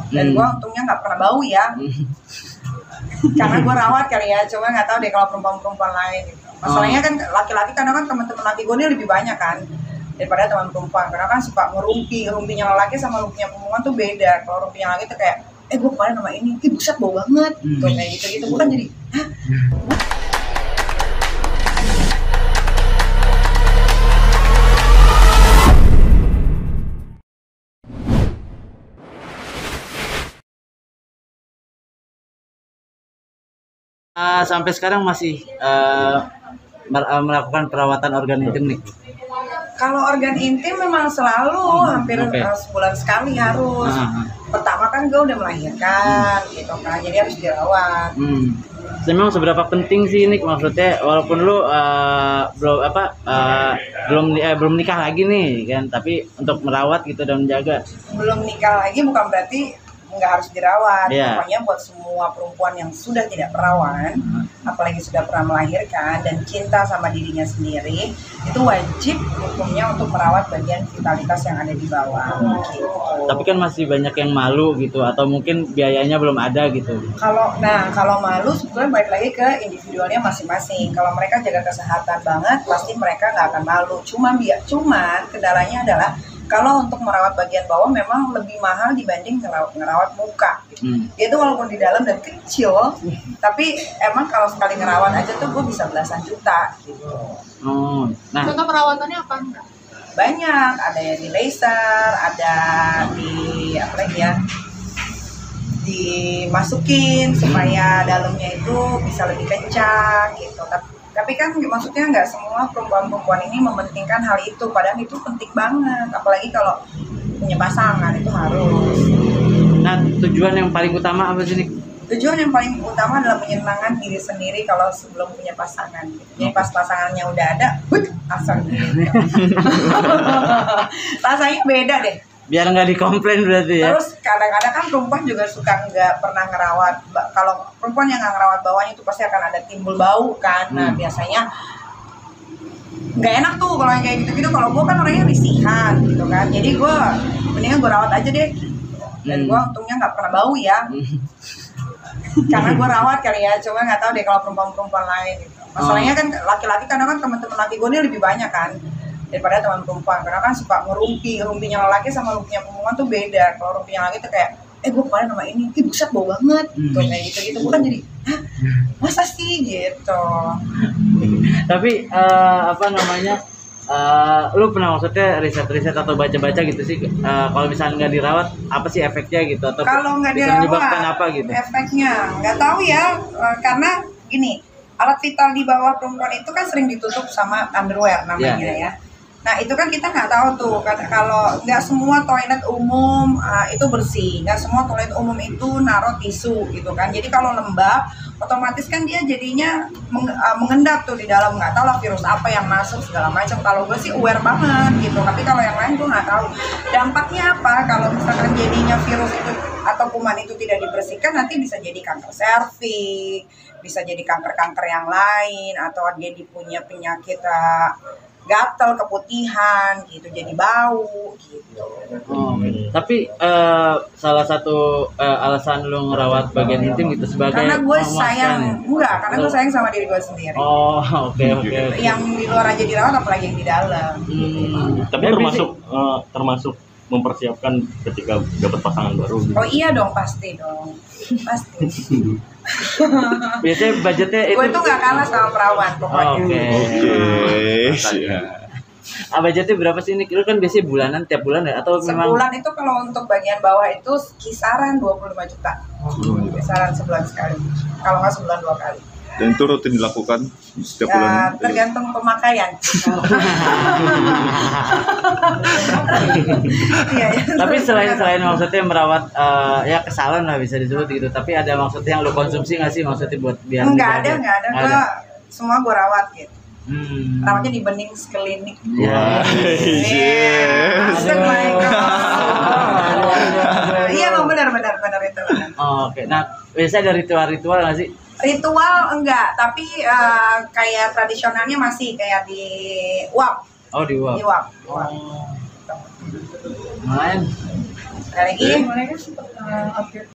Dan gue untungnya nggak pernah bau ya. Karena gue rawat kali ya, cuma nggak tahu deh kalau perempuan-perempuan lain gitu. Masalahnya kan laki-laki, karena kan teman-teman laki gue ini lebih banyak kan daripada teman perempuan, karena kan suka rumpinya laki sama rumpinya perempuan tuh beda. Kalau rumpinya laki tuh kayak gue kemarin sama ini, buset bau banget tuh kayak gitu gue kan jadi sampai sekarang masih melakukan perawatan organ intim nih. Kalau organ intim memang selalu hampir sebulan sekali harus. Pertama kan gue udah melahirkan gitu kan, jadi harus dirawat. Memang seberapa penting sih ini, maksudnya walaupun lu belum nikah lagi nih kan, tapi untuk merawat gitu dan menjaga. Belum nikah lagi bukan berarti nggak harus dirawat. Pokoknya buat semua perempuan yang sudah tidak perawan, apalagi sudah pernah melahirkan dan cinta sama dirinya sendiri, itu wajib hukumnya untuk merawat bagian vitalitas yang ada di bawah. Gitu. Tapi kan masih banyak yang malu gitu, atau mungkin biayanya belum ada gitu. Kalau malu sebetulnya balik lagi ke individualnya masing-masing. Kalau mereka jaga kesehatan banget, pasti mereka nggak akan malu. Cuman kendalanya adalah kalau untuk merawat bagian bawah memang lebih mahal dibanding ngerawat muka. Dia tuh walaupun di dalam dan kecil, tapi emang kalau sekali ngerawat aja tuh gue bisa belasan juta gitu. Nah, contoh perawatannya apa enggak? Banyak, ada yang di laser, ada di apa lagi ya, dimasukin supaya dalamnya itu bisa lebih kencang gitu. Tapi kan maksudnya nggak semua perempuan-perempuan ini mementingkan hal itu, padahal itu penting banget, apalagi kalau punya pasangan itu harus. Nah, tujuan yang paling utama apa sih nih? Tujuan yang paling utama adalah menyenangkan diri sendiri kalau sebelum punya pasangan. Jadi pas pasangannya udah ada, asal gitu. Rasanya beda deh. Biar nggak dikomplain berarti ya. Terus kadang-kadang kan perempuan juga suka nggak pernah ngerawat. Kalau perempuan yang nggak ngerawat bawahnya itu pasti akan ada timbul bau kan. Nah biasanya nggak enak tuh kalau yang kayak gitu-gitu. Kalau gue kan orangnya risihan gitu kan. Jadi gue mendingan gue rawat aja deh. Dan gue untungnya nggak pernah bau ya. Karena gue rawat kali ya. Cuma nggak tahu deh kalau perempuan-perempuan lain gitu. Masalahnya kan laki-laki, karena kan teman-teman laki gue ini lebih banyak kan daripada teman perempuan, karena kan suka rumpinya laki sama rumpinya perempuan tuh beda. Kalau rumpinya laki tuh kayak gue kemarin sama ini, buset bau banget tuh kayak gitu gue kan jadi masa sih gitu. Tapi lu pernah maksudnya riset atau baca-baca gitu sih, kalau misalnya nggak dirawat apa sih efeknya gitu, atau kalau nggak bisa menyebabkan apa gitu? Efeknya nggak tahu ya, karena gini, alat vital di bawah perempuan itu kan sering ditutup sama underwear namanya ya. Nah itu kan kita nggak tahu tuh, kalau nggak semua toilet umum itu bersih, nggak semua toilet umum itu naruh tisu gitu kan. Jadi kalau lembab, otomatis kan dia jadinya mengendap tuh di dalam, nggak tahu lah virus apa yang masuk segala macam. Kalau gue sih aware banget gitu, tapi kalau yang lain gue nggak tahu dampaknya apa. Kalau misalkan jadinya virus itu atau kuman itu tidak dibersihkan, nanti bisa jadi kanker serviks, bisa jadi kanker-kanker yang lain, atau dia punya penyakit gatal, keputihan gitu, jadi bau gitu. Tapi salah satu alasan lu ngerawat bagian intim gitu sebagai karena gue sayang, karena gue sayang sama diri gue sendiri. Oke. Yang di luar aja dirawat, apalagi yang di dalam. Tapi termasuk mempersiapkan ketika dapat pasangan baru gitu. Oh iya dong, pasti. Biasanya budgetnya itu. Gue tuh nggak kalah sama perawan pokoknya. Budgetnya berapa sih ini? Lu kan biasanya bulanan, tiap bulan ya? Atau memang sebulan itu kalau untuk bagian bawah itu kisaran 25 juta. Kisaran sebulan sekali. Kalau nggak sebulan 2 kali. Dan itu rutin dilakukan setiap bulan? Tergantung pemakaian. Tapi selain maksudnya merawat kesalahan lah bisa disebut gitu. Tapi ada maksudnya yang lu konsumsi nggak sih, maksudnya buat biar? Nggak ada. Semua gue rawat gitu. Rawatnya di Bening Klinik. Iya, benar itu. Oke. Nah, biasanya ada ritual-ritual nggak sih? Ritual enggak, tapi kayak tradisionalnya masih kayak di uap. Oh, di uap. Di uap. Lumayan. Ada lagi? Boleh kan update